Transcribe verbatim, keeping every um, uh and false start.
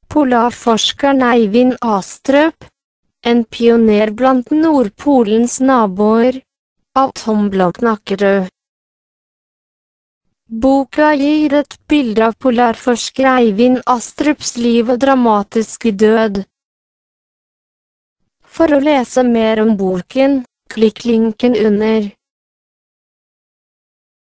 Polarforskeren Eivind Astrup, en pioner blant Nordpolens naboer, av Tom Bloknakkerød. Boka gir et bilde av polarforsker Eivind Astrups liv og dramatiske død. For å lese mer om boken, klikk linken under.